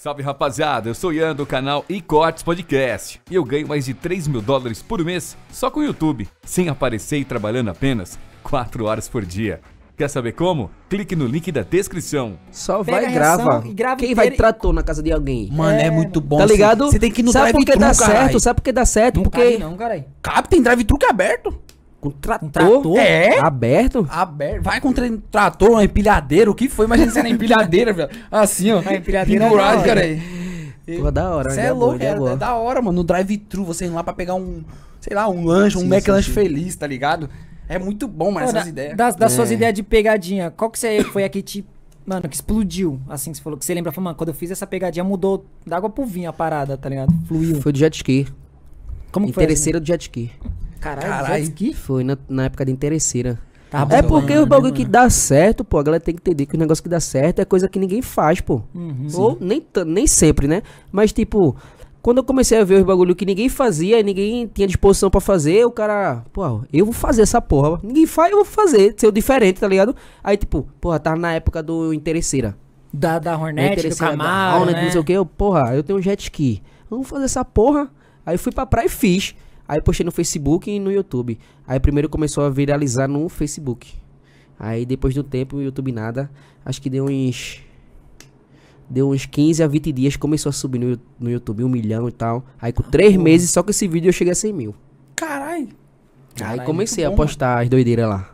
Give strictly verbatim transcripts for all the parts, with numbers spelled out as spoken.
Salve rapaziada, eu sou o Ian do canal iCortes Podcast e eu ganho mais de três mil dólares por mês só com o YouTube, sem aparecer e trabalhando apenas quatro horas por dia. Quer saber como? Clique no link da descrição. Só Pega vai a e grava. reação e grava Quem inteiro vai trator na casa de alguém? Mano, é, É, muito bom. Tá ligado? Você tem que ir no Sabe por que drive-thru, dá caralho. certo? Sabe por que dá certo? Não Porque cabe não, caralho. Cabe, tem drive-thru que é aberto. com trator, trator? É? aberto. Aberto. Vai com tra- trator, uma empilhadeira, o que foi? Imagina você na empilhadeira, velho. Assim, ó. A empilhadeira pendurado, é da cara hora. aí. Pô, da hora. Você ideia é boa, louco, ideia é, boa. é da hora, mano. No drive-thru, você ir lá pra pegar um, sei lá, um lanche, um Sim, McLanche sim, sim. feliz, tá ligado? É muito bom, mano, Pô, essas da- ideias. Das, das suas É. ideias de pegadinha, qual que você foi aqui te... Mano, que explodiu, assim, que você falou, que você lembra, falou, mano, quando eu fiz essa pegadinha mudou da água pro vinho a parada, tá ligado? Fluiu. Foi do jet ski. Como que foi? Interesseira do jet ski. Assim? Caralho, Caralho. jet ski? Foi na, na época de interesseira. Tá É bom, porque né, o bagulho mano? que dá certo, pô, a galera tem que entender que o negócio que dá certo é coisa que ninguém faz, pô. Uhum. Ou nem, t- nem sempre, né? Mas tipo, quando eu comecei a ver os bagulho que ninguém fazia e ninguém tinha disposição pra fazer, o cara, pô, eu vou fazer essa porra. Ninguém faz, eu vou fazer, ser o diferente, tá ligado? Aí tipo, porra, tava na época do interesseira. Da, da Hornet, do Interesseira, da Camaro, Hornet, né? não sei o que, eu, porra, eu tenho um jet ski. Vamos fazer essa porra. Aí fui pra praia e fiz. Aí postei no Facebook e no YouTube. Aí primeiro começou a viralizar no Facebook. Aí depois do tempo, o YouTube nada. Acho que deu uns. Deu uns quinze a vinte dias, começou a subir no, no YouTube, um milhão e tal. Aí com três meses, só com esse vídeo eu cheguei a cem mil. Caralho. Aí Caralho, comecei a muito bom, postar as doideiras lá.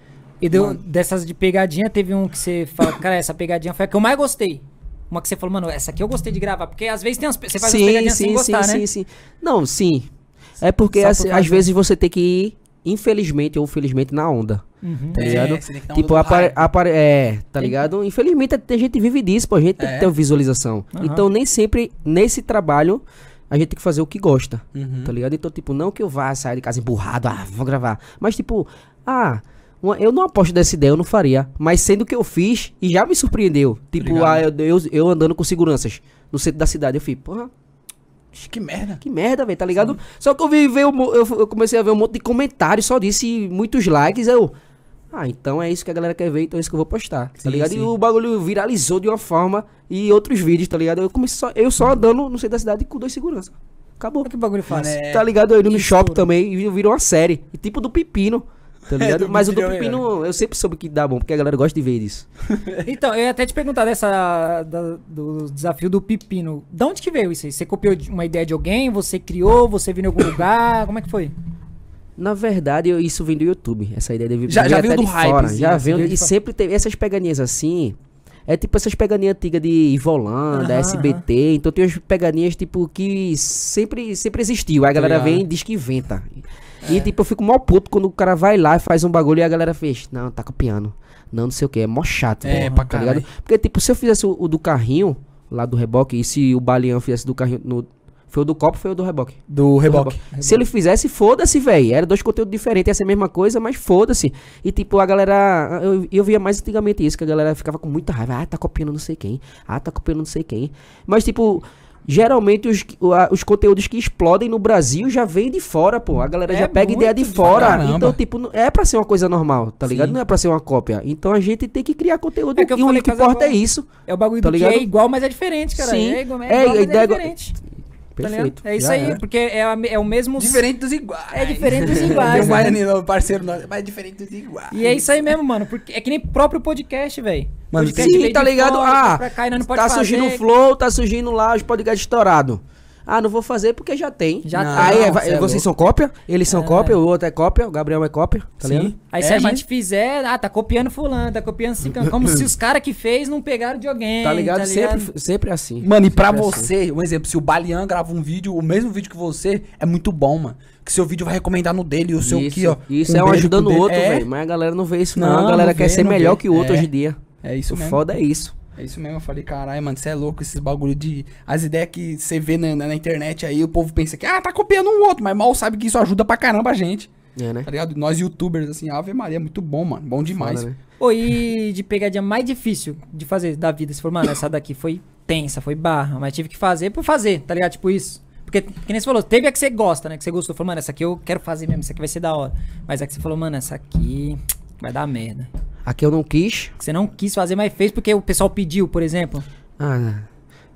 E deu, Mano. dessas de pegadinha, teve um que você fala, cara, essa pegadinha foi a que eu mais gostei. Uma que você falou, mano, essa aqui eu gostei de gravar. Porque às vezes tem umas, você faz umas Sim, pegadinhas sim, sem gostar, sim, né? sim, sim. Não, sim. É porque Só às, por às causa- vezes você tem que ir, infelizmente ou felizmente, na onda. Uhum. Tá É, ligado? você tem que dar uma Tipo, do apare, hype. apare, é, tá ligado? Infelizmente a gente vive disso, pô, a gente tem É. que ter uma visualização. Aham. Então nem sempre, nesse trabalho, a gente tem que fazer o que gosta, Uhum. tá ligado? Então, tipo, não que eu vá sair de casa emburrado, ah, vou gravar. Mas, tipo, ah, uma- eu não aposto dessa ideia, eu não faria. Mas sendo que eu fiz e já me surpreendeu. Tipo, Ligado. ah, eu, eu, eu andando com seguranças no centro da cidade, eu fiz, porra, Ixi, que merda. que merda, velho, tá ligado? Só que eu vi ver, um mo- eu, eu comecei a ver um monte de comentários só disso e muitos likes, eu... Ah, então é isso que a galera quer ver, então é isso que eu vou postar, tá Sim, ligado? sim. E o bagulho viralizou de uma forma e outros vídeos, tá ligado? Eu comecei só, eu só andando no centro da cidade com dois seguranças. Acabou. Olha que bagulho fácil. Mano, é- Tá ligado? Eu indo no Isso, shopping mano. também e virou uma série. E tipo do Pepino, tá ligado? do Mas o do Pepino, Pepino eu sempre soube que dá bom, porque a galera gosta de ver isso. Então, eu ia até te perguntar dessa, da- do desafio do pepino. Da onde que veio isso aí? Você copiou de uma ideia de alguém? Você criou? Você viu em algum lugar? Como é que foi? Na verdade, eu- isso vem do YouTube. Essa ideia de Já- já até veio do de hype, fora. assim, Já assim, veio veio de e fora. sempre teve essas pegadinhas assim. É tipo essas pegadinhas antigas de Ivolanda, Aham, S B T. Então tem umas pegadinhas tipo que sempre, sempre existiu. Aí a galera ligado. vem e diz que inventa. E tipo, eu fico mó puto quando o cara vai lá e faz um bagulho e a galera fez. Não, tá copiando. Não, não sei o que. É mó chato. É, porra, pra tá ligado? caralho. Porque tipo, se eu fizesse o, o do carrinho, lá do reboque, e se o Balian fizesse do carrinho. No, foi o do copo, foi o do reboque. Do Do reboque. Se ele fizesse, foda-se, velho. Era dois conteúdos diferentes, ia ser a mesma coisa, mas foda-se. E tipo, a galera. Eu, eu via mais antigamente isso, que a galera ficava com muita raiva. Ah, tá copiando não sei quem. Ah, tá copiando não sei quem. Mas, tipo. Geralmente os, o- a- os conteúdos que explodem no Brasil já vêm de fora, pô. A galera É já pega ideia de muito fora. caramba. Então, tipo, não- é pra ser uma coisa normal, tá ligado? Sim. Não é pra ser uma cópia. Então a gente tem que criar conteúdo É que eu e o falei que casa importa é agora. isso. É o bagulho Tá do ligado? que é igual, mas é diferente, cara. Sim. É igual, é É, igual, mas ideia é igual- diferente. Tá ligado? Perfeito. É isso Já aí, era. porque é, a- é o mesmo... Diferente dos iguais. É diferente dos Tem iguais, um né? Guarani, parceiro nosso, mas é diferente dos iguais. E é isso aí mesmo, mano. Porque é que nem próprio podcast, velho. Mano, Podcast Sim, veio tá de ligado? fora, Ah, pra cá e nós não pode tá fazer. surgindo o Flow, tá surgindo lá os podcasts estourados. Ah, não vou fazer porque já tem. Já Não, tem. Aí é, cê vai- é vocês louco. são cópia, eles são É. cópia, o outro é cópia, o Gabriel é cópia, tá Sim. ligado? Aí É, se a mas- gente fizer, ah, tá copiando fulano, tá copiando ciclano. Como se os caras que fez não pegaram de alguém. Tá ligado? Tá Sempre, sempre assim. Mano, e pra Sempre assim. você, um exemplo, se o Balian grava um vídeo, o mesmo vídeo que você, é muito bom, mano. Que seu vídeo vai recomendar no dele e o seu Isso, aqui, ó. isso com é um beijo ajudando pro o dele. outro, É, velho. Mas a galera não vê isso, não. Não, A galera não quer vê, ser não melhor vê. que o outro É. hoje em dia. É isso O mesmo. foda é isso. É isso mesmo, eu falei, caralho, mano, você é louco, esses bagulho de... As ideias que você vê na, na- na internet aí, o povo pensa que, ah, tá copiando um outro, mas mal sabe que isso ajuda pra caramba a gente, É, né? tá ligado? Nós youtubers, assim, Ave Maria, muito bom, mano, bom demais. Foda, né? Ô, e de pegadinha mais difícil de fazer da vida? Você falou, mano, essa daqui foi tensa, foi barra, mas tive que fazer por fazer, tá ligado? Tipo isso. Porque, que nem você falou, teve a que você gosta, né? Que você gostou. Falou, mano, essa aqui eu quero fazer mesmo, essa aqui vai ser da hora. Mas a que você falou, mano, essa aqui vai dar merda. Aqui eu não quis. Que você não quis fazer, mas fez porque o pessoal pediu, por exemplo. Ah,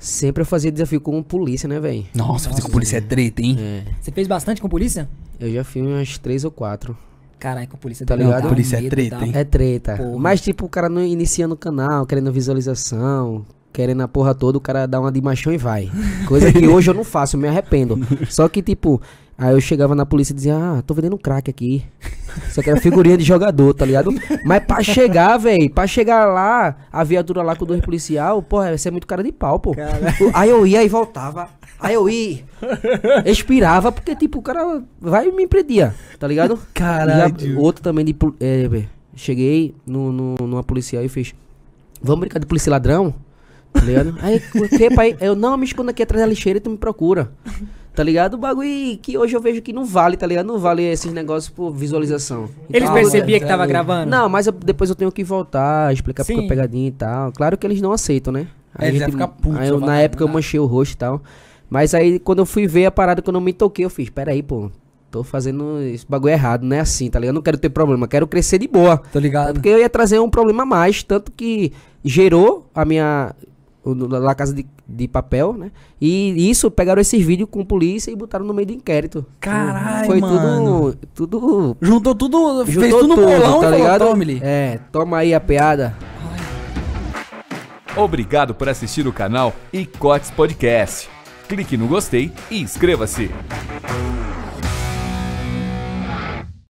Sempre eu fazia desafio com polícia, né, velho? Nossa, fazer com polícia é treta, hein? É. Você fez bastante com polícia? Eu já fiz umas três ou quatro. Caralho, com polícia Tá deve ligado? dar Polícia é medo, treta, dá. hein? É treta. Porra. Mas, tipo, o cara não iniciando o canal, querendo visualização, querendo a porra toda, o cara dá uma de machão e vai. Coisa que hoje eu não faço, eu me arrependo. Só que, tipo, aí eu chegava na polícia e dizia, ah, tô vendendo crack aqui. Isso aqui era figurinha de jogador, tá ligado? Mas pra chegar, velho, pra chegar lá, a viatura lá com dois policial, porra, você é muito cara de pau, pô. Aí eu ia e voltava. Aí eu ia, expirava, porque, tipo, o cara vai e me imprendia, tá ligado? Caralho. Já, outro também de... pol- É, velho, cheguei no, no, numa policial e fez, vamos brincar de polícia e ladrão? Tá ligado? Aí, o que, pai? Eu, não, me escondo aqui atrás da lixeira e tu me procura. Tá ligado? O bagulho que hoje eu vejo que não vale, tá ligado? Não vale esses negócios por visualização. Eles Então, percebiam é, que tava é, gravando? Não, mas eu- depois eu tenho que voltar, explicar porque Sim. a pegadinha e tal. Claro que eles não aceitam, né? É, eles iam ficar putos, aí eu, só na vai- época eu não. manchei o rosto e tal. Mas aí quando eu fui ver a parada, quando eu me toquei, eu fiz, peraí, pô. Tô fazendo esse bagulho errado, não é assim, tá ligado? Eu não quero ter problema, quero crescer de boa. Tô ligado. Porque eu ia trazer um problema a mais, tanto que gerou a minha... o- no- La Casa de, de Papel, né? E isso, pegaram esses vídeos com polícia e botaram no meio do inquérito. Caralho, Foi mano. tudo... Tudo... Juntou tudo, fez Juntou tudo no tudo, bolão tá e falou, ligado? tome-lhe. É, toma aí a piada. Obrigado por assistir o canal Icotes Podcast. Clique no gostei e inscreva-se.